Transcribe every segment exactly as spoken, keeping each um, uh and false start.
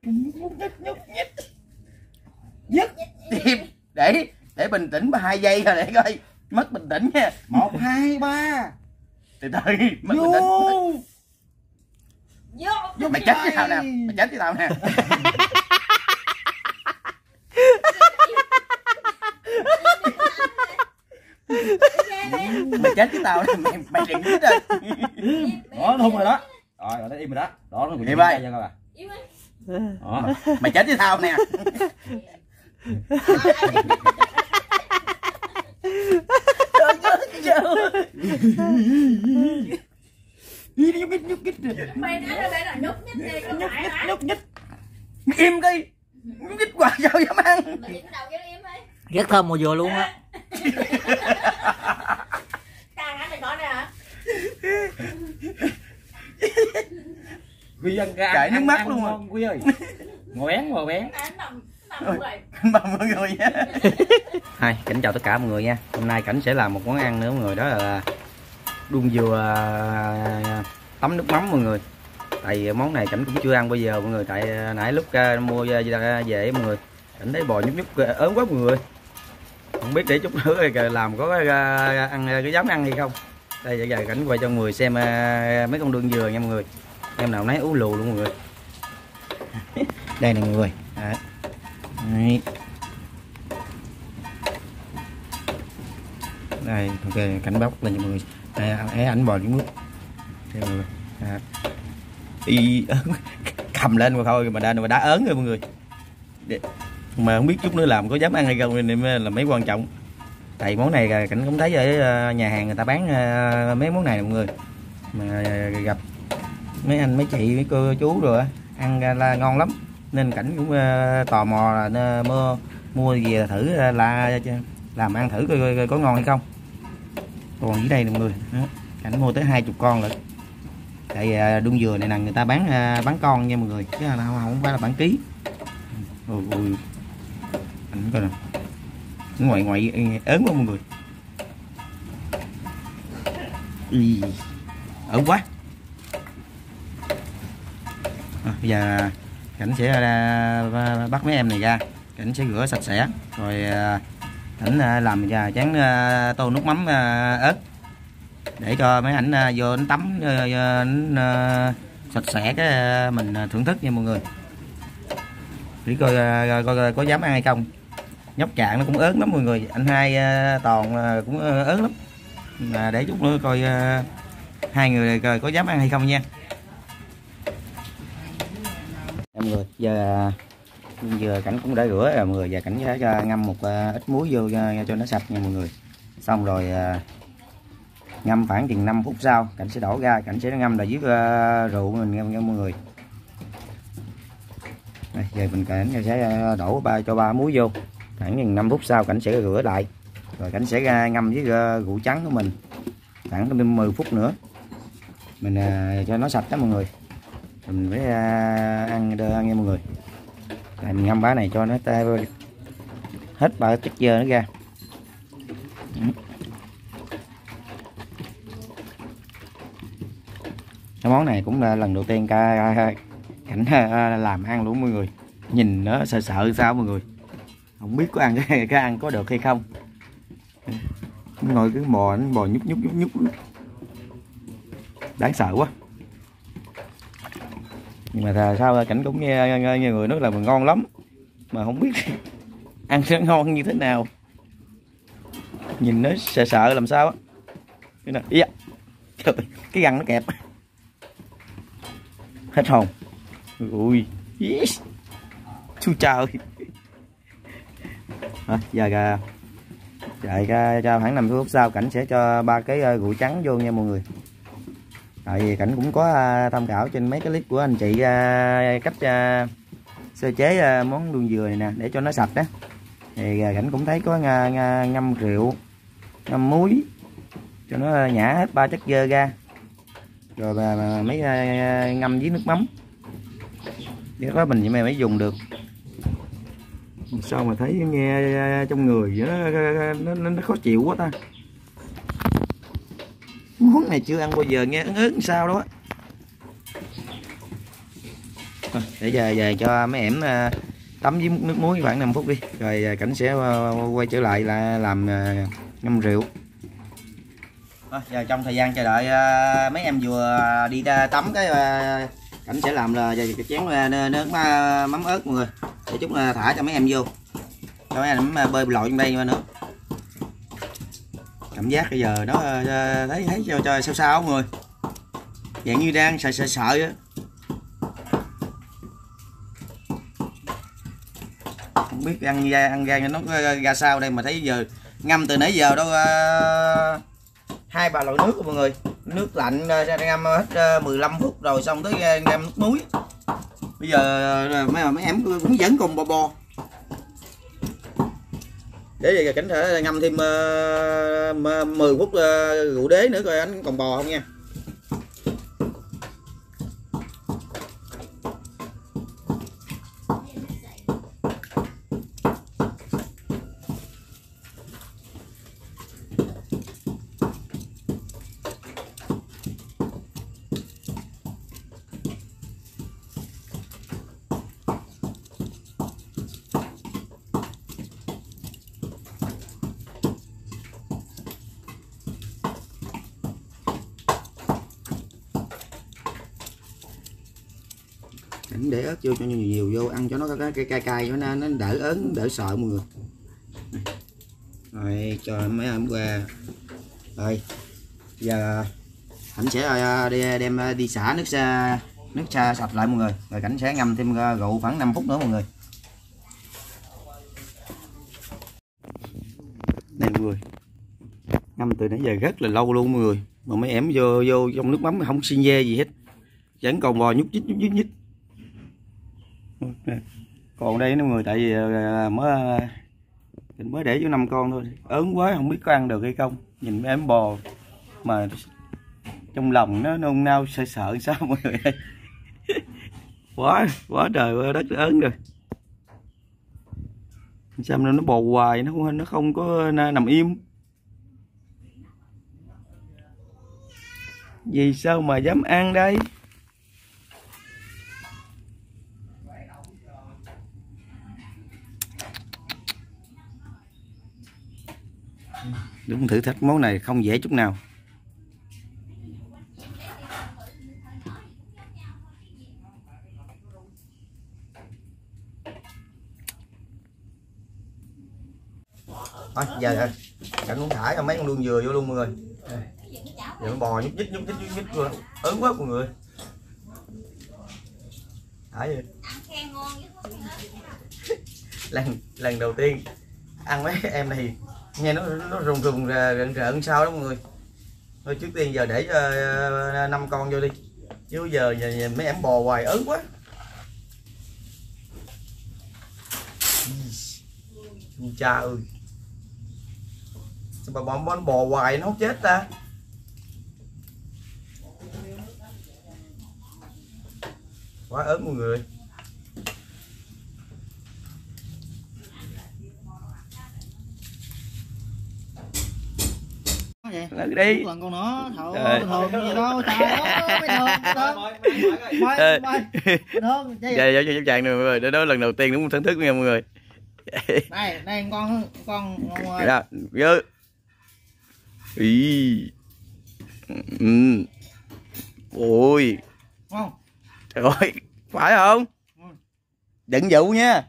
nhúc nhích nhúc nhích dứt tiếp để để bình tĩnh ba hai giây rồi để coi mất bình tĩnh nha. Một hai ba từ từ mất bình tĩnh. Vô. Mày chết với tao nè, mày chết với tao nè. Mày chết với tao nè, mày mày đừng chết rồi. Đó nó rồi đó. Rồi rồi nó im rồi đó. Đó nó cũng im ơi. Đó. Mày chết với tao nè. Mày nói ra đây là nhúc nhích đi, có nhúc phải nhích hả? nhúc nhích. Im đi. Nhúc nhích hoài sao dám ăn. Mày dính đầu cho im đi. Rất thơm mùi dừa luôn á. Càng ăn mày nói nè hả? Quy dân ra chảy nước mắt ăn luôn ngon, Quy ơi. Ngồi bén ngồi bén. Anh nằm nằm rồi. Cảnh ba mọi người nha. Hai, Cảnh chào tất cả mọi người nha. Hôm nay Cảnh sẽ làm một món ăn nữa mọi người, đó là đun dừa tắm nước mắm mọi người. Tại món này Cảnh cũng chưa ăn bây giờ mọi người, tại nãy lúc mua về mọi người Cảnh thấy bò nhúc nhúc ớn quá mọi người. Không biết để chút nữa làm có ăn cái dám ăn hay không. Đây bây giờ Cảnh quay cho mọi người xem mấy con đun dừa nha mọi người. Em nào nấy ú lù luôn mọi người. Đây nè mọi người. Đấy. Đấy. Đây, ok, Cảnh bóc lên cho mọi người. Đây, ấy ảnh bò xuống nước. Đây mọi người. À. Y cầm lên mà thôi mà đã mà đã ớn rồi mọi người. Để, mà không biết chút nữa làm có dám ăn hay không nên là mấy quan trọng. Tại món này Cảnh cũng thấy ở nhà hàng người ta bán mấy món này mọi người. Mà gặp mấy anh mấy chị mấy cô chú rồi ăn là ngon lắm nên Cảnh cũng uh, tò mò là uh, mua mua về thử uh, là làm ăn thử coi, coi, coi có ngon hay không. Còn dưới đây nè mọi người. Đó. Cảnh mua tới hai chục con rồi. Tại uh, đun dừa này là người ta bán uh, bán con nha mọi người chứ không, không phải là bán ký. Ôi, ôi. Cảnh coi nè, ngoại ngoại ớn quá mọi người. Ý, ớn quá. À, bây giờ Cảnh sẽ uh, bắt mấy em này ra, Cảnh sẽ rửa sạch sẽ rồi uh, Cảnh uh, làm ra chén uh, tô nước mắm uh, ớt để cho mấy ảnh uh, vô đánh tắm uh, uh, sạch sẽ cái uh, mình thưởng thức nha mọi người. Để coi, uh, coi, coi có dám ăn hay không. Nhóc Trạng nó cũng ớn lắm mọi người, anh hai uh, Toàn uh, cũng uh, ớn lắm. Mà để chút nữa coi uh, hai người coi có dám ăn hay không nha. Mọi người, giờ giờ Cảnh cũng đã rửa rồi mọi người, giờ Cảnh sẽ cho ngâm một uh, ít muối vô cho, cho nó sạch nha mọi người. Xong rồi uh, ngâm khoảng chừng năm phút sau Cảnh sẽ đổ ra, Cảnh sẽ ngâm là dưới uh, rượu mình ngâm nha mọi người. Đây, giờ mình Cảnh sẽ đổ ba cho ba muối vô, khoảng chừng năm phút sau Cảnh sẽ rửa lại rồi Cảnh sẽ ra ngâm với uh, rượu trắng của mình khoảng mười phút nữa mình uh, cho nó sạch đó mọi người. Mình phải uh, ăn đưa nghe mọi người. Rồi mình ngâm bá này cho nó ta hết ba chất dơ nó ra. Cái món này cũng là lần đầu tiên ca Cảnh uh, làm ăn luôn mọi người. Nhìn nó sợ sợ sao mọi người. Không biết có ăn cái, cái ăn có được hay không. Ngồi cái bò nó bò nhúc nhúc nhúc nhúc. Đáng sợ quá. Nhưng mà sao Cảnh cũng nghe, nghe, nghe người nói là ngon lắm mà không biết ăn sẽ ngon như thế nào. Nhìn nó sợ sợ làm sao á. Cái này yeah. Trời, cái răng nó kẹp hết hồn. Ui yes. Chú trời à, giờ chạy ra cho khoảng năm phút sau Cảnh sẽ cho ba cái rượu trắng vô nha mọi người. Tại vì Cảnh cũng có tham khảo trên mấy cái clip của anh chị cách sơ chế món đun dừa này nè để cho nó sạch đó. Thì Cảnh cũng thấy có ngâm rượu, ngâm muối cho nó nhả hết ba chất dơ ra. Rồi mà mấy ngâm với nước mắm. Để có mình vậy mới dùng được. Sao mà thấy nghe trong người nó, nó, nó, nó khó chịu quá ta. Món này chưa ăn bao giờ nghe ớn ớn sao đó. À, để về về cho mấy em tắm với nước muối khoảng năm phút đi, rồi Cảnh sẽ quay trở lại là làm ngâm rượu. À, giờ trong thời gian chờ đợi mấy em vừa đi tắm cái Cảnh sẽ làm là cái chén nước mắm ớt mọi người, để chút thả cho mấy em vô, cho mấy em bơi lội trong đây nữa. Cảm giác bây giờ nó thấy thấy cho, cho sao sao mọi người, dạng như đang sợ sợ sợ á. Không biết ăn ra ăn ra nó ra sao đây, mà thấy giờ ngâm từ nãy giờ đâu uh, hai ba lọ nước của mọi người, nước lạnh uh, ngâm hết uh, mười lăm phút rồi xong tới uh, ngâm nước muối. Bây giờ uh, mấy mấy em cũng vẫn còn bò bò, để giờ Cảnh thể ngâm thêm uh, mười phút uh, rượu đế nữa coi anh còn bò không nha. Cảnh để ớt vô cho nhiều, nhiều vô ăn cho nó cái cay cay cay nó nó đỡ ớn đỡ sợ mọi người. Rồi cho mấy em qua. Rồi giờ Cảnh sẽ đi đem đi xả nước xa nước xa sạch lại mọi người, rồi Cảnh sẽ ngâm thêm rượu khoảng năm phút nữa mọi người. Đây mọi người, ngâm từ nãy giờ rất là lâu luôn mọi người, mà mấy em vô vô trong nước mắm không xin dê gì hết, vẫn còn bò nhúc nhích nhúc nhích nhích. Còn đây mọi người, tại vì mới mình mới để vô năm con thôi, ớn quá không biết có ăn được hay không. Nhìn mấy em bò mà trong lòng nó nôn nao sợ sợ sao mọi người ơi. quá quá trời quá đất ớn rồi, sao nó bò hoài, nó không nó không có nằm im. Vì sao mà dám ăn đây. Đúng thử thách món này không dễ chút nào. Thôi giờ Cảnh cũng thả cho mấy con đuông dừa vô luôn mọi người. Giờ nó bò nhúc nhích nhúc nhích nhúc nhích luôn, ớn quá mọi người. Thả vô. lần lần đầu tiên ăn mấy em này nghe nó nó rùng rùng rợn rợn sao đó mọi người. Thôi trước tiên giờ để cho năm con vô đi, chứ giờ, giờ, giờ mấy em bò hoài ớn quá. Cha ơi, sao bà bò, bò, bò hoài nó không chết ta. Quá ớn mọi người. Lần đi lần con nó thầu bình thường gì đâu, trời ơi bình thường bình thường dạ dạ cho chàng này mọi người, để đó lần đầu tiên đúng thưởng thức nha mọi người. đây đây con con con đó vô ý ừ. Ôi không trời ơi, phải không? Đừng dụ nha.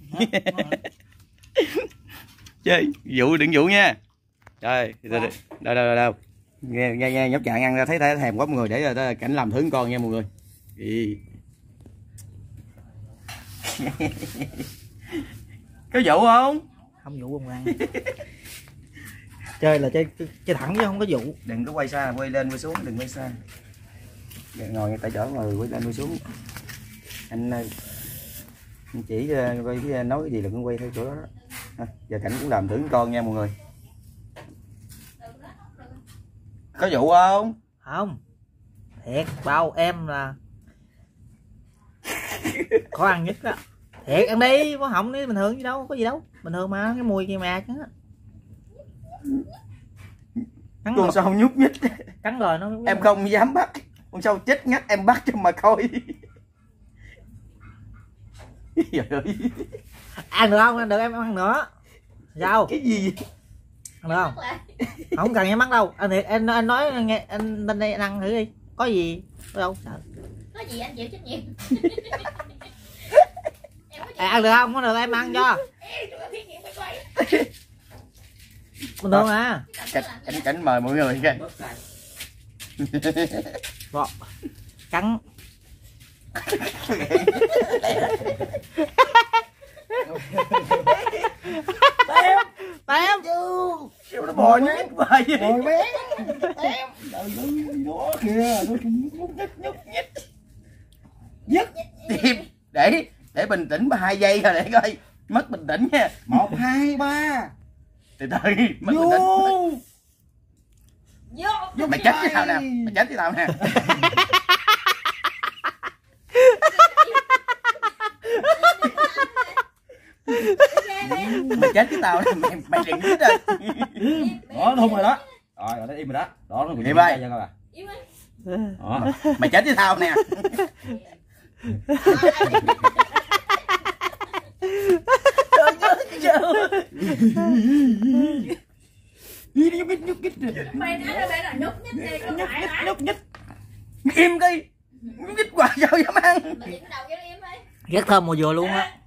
Chơi dụ đừng dụ nha. Trời, đâu đâu đâu đâu. Nghe nghe nghe nhóc chạng ăn ra thấy thấy thèm quá mọi người, để rồi Cảnh làm thử con nha mọi người. Ý. Có dụ không? Không dụ không ăn. Chơi là chơi chơi thẳng chứ không có dụ. Đừng có quay xa, quay lên quay xuống, đừng quay xa. Đừng ngồi tại chỗ ngồi quay lên quay xuống. Anh, anh chỉ quay nói cái gì là cũng quay theo chỗ đó. À, giờ Cảnh cũng làm thử con nha mọi người. Có dụ không? Không. Thiệt bao em là khó ăn nhất đó. Thiệt ăn đi, có hỏng đi bình thường gì đâu, có gì đâu. Bình thường mà, cái mùi kia mà chứ. Cắn con sâu nhúc nhích. Cắn rồi nó em không dám bắt. Con sâu chết ngắt em bắt cho mà coi. Trời ơi. Ăn được không? Ăn được em ăn nữa. Sao? Cái gì? Ăn được không? Không cần nhắm mắt đâu. Anh thiệt anh anh nói nghe anh bên đây anh ăn thử đi. Có gì? Có đâu? Sợ. Có gì anh chịu trách nhiệm. À, ăn được không? Có được em ăn cho. Bình thường à. Cảnh, cảnh, cảnh mời mọi người kìa. Rồi. Cắn. Tém. Tém. Siêu nó bò nhét bài vậy. Rồi bé. Tém. Trời ơi, đó kìa, nó nhúc nhích nhúc nhích. Nhất Tim để để bình tĩnh ba hai giây rồi để coi. Mất bình tĩnh nha. một hai ba. Từ từ mất bình tĩnh. Vô. Mày chết với tao nè, mày chết với tao nè. Mày chết với tao nè, mày mày đừng chết rồi. Đó, nó hung rồi đó. Rồi, nó im rồi đó. Đó, nó cũng Im ơi. cho coi à. Im ơi. Đó. Mày chết với tao nè. Nhúc nhích nhúc nhích. Mày nói là mày là nhúc nhích đi, có phải hả? Nhúc nhích. Im đi. Nhúc nhích hoài sao dám ăn. Mày im đầu cho im đi. Rất thơm mùi dừa luôn á.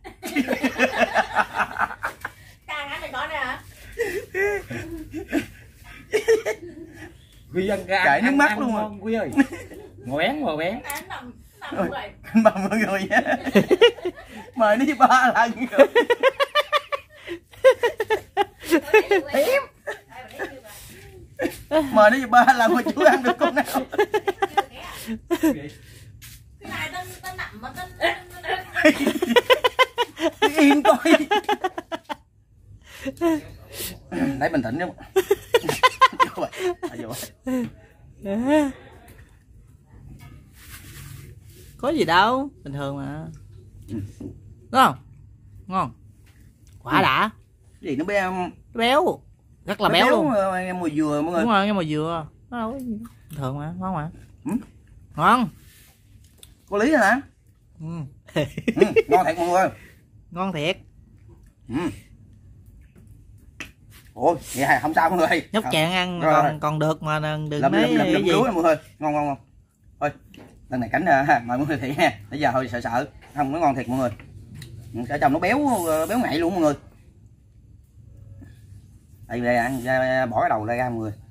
Càng ăn mày có nè hả? Quy ăn ra. Chảy nước mắt luôn rồi. rồi. Quy ơi. Ngồi bén ngồi bén. Anh nằm nằm vậy. Anh mời mọi người nha. Mời nó ba lần. Im. Mời nó ba lần mà chưa ăn được con nào. Cái này tên tên nằm mà tên Im coi. Lấy bình tĩnh chứ. Vô rồi. Vô. Có gì đâu, bình thường mà. Đúng không? Ngon. Quả đã. Cái gì nó béo. Béo. Rất là béo, luôn. Nghe mùi dừa mọi người. Đúng rồi, cái mùi dừa. Nó đâu có gì. Bình thường mà, ngon mà. Ừ. Ngon. Có lý hả? Ừ. Ừ, ngon thiệt mọi người. Ngon thiệt. Ừ. Ủa, vậy hả? Không sao mọi người. Nhóc chàng ăn Rồi, còn rồi. còn được mà đừng đừng Lầm nói lầm lầm cái lầm gì. lúa mọi người. Ngon ngon ngon. Thôi, lần này cảnh ha, mời mọi người thị ha. Bây giờ thôi sợ sợ. Không, nó ngon thiệt mọi người. Ở trong nó béo béo ngậy luôn mọi người. Đây đây ăn ra, bỏ cái đầu ra ra mọi người.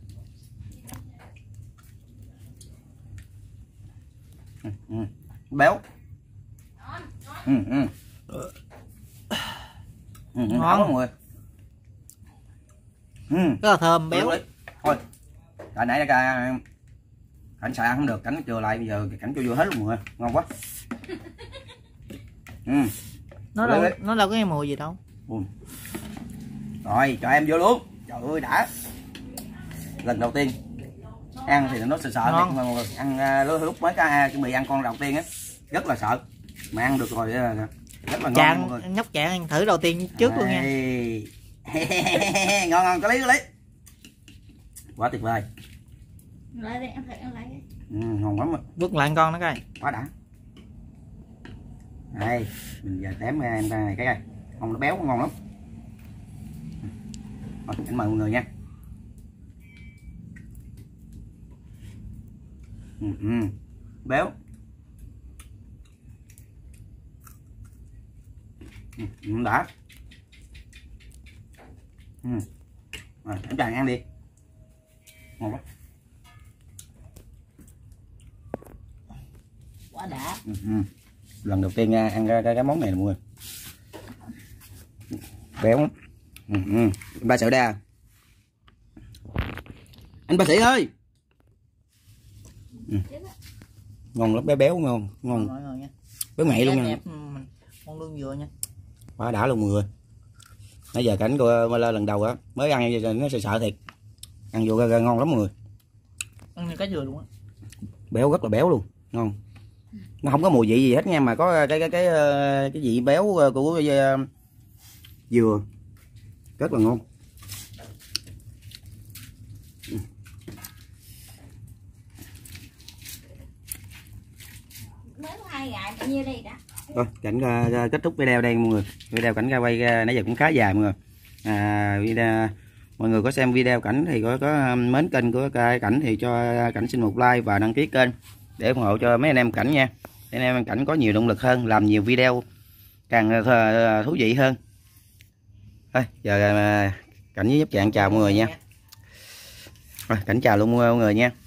Ừ, ừ. Béo. Ừ, ừ. Ừ, Ngon. ngon mọi người. Ừ. Rất là thơm, béo. Béo. Thôi. Tại nãy ra cảnh xài ăn không được, cảnh chừa lại bây giờ cảnh cho vô hết luôn mọi người. Ngon quá. Ừ. Nó đâu nó đâu có cái mùi gì đâu. Ừ. Rồi cho em vô luôn. Trời ơi đã. Lần đầu tiên ăn thì nó sợ sợ Ngon. mà ăn uh, lúc mới ca chuẩn bị ăn con đầu tiên á rất là sợ mà ăn được rồi rất là ngon. Chàng, mọi người. nhóc chàng ăn thử đầu tiên trước luôn nha. Ngon ngon có lý có lý. Quá tuyệt vời. Lại đây em phải ăn lại đi. Ừ, ngon lắm. Bước lại con nó coi. Quá đã. Đây mình giờ tém em ta này cái coi con nó béo ngon lắm. Rồi, anh mời mọi người nha. Ừ, ừ. Béo. Ừ, ừ, đã. Ừ. Rồi, em chàng ăn đi. Ngon quá. Quá đã. Ừ, ừ. Lần đầu tiên ăn cái, cái, cái món này nè mọi người. Béo lắm. Ừ, ừ. Ba sợ đa. Anh bác sĩ ơi. Ừ. Ngon lắm, béo béo ngon ngon. Ngon, ngon nha. Béo ngậy luôn Đẹp, nha. đẹp. Ừ, con lương dừa nha. Quá đã luôn mọi người. Nãy giờ cảnh cô lên lần đầu á mới ăn vậy nó sợ sợ thiệt. Ăn vô ra ngon lắm mọi người. Ăn như cá dừa luôn á. Béo rất là béo luôn, ngon. Nó không có mùi vị gì hết nha mà có cái cái cái cái vị béo của uh, dừa. Rất là ngon. Mới có hai ngày bao nhiêu đây đã. Thôi cảnh uh, kết thúc video đây mọi người. Video cảnh ra quay uh, nãy giờ cũng khá dài mọi người. À, video mọi người có xem video cảnh thì có có mến kênh của cảnh thì cho cảnh xin một like và đăng ký kênh để ủng hộ cho mấy anh em cảnh nha, để anh em cảnh có nhiều động lực hơn, làm nhiều video càng uh, thú vị hơn. Thôi giờ uh, cảnh với giúp chàng chào mọi người nha. Rồi cảnh chào luôn mọi người nha.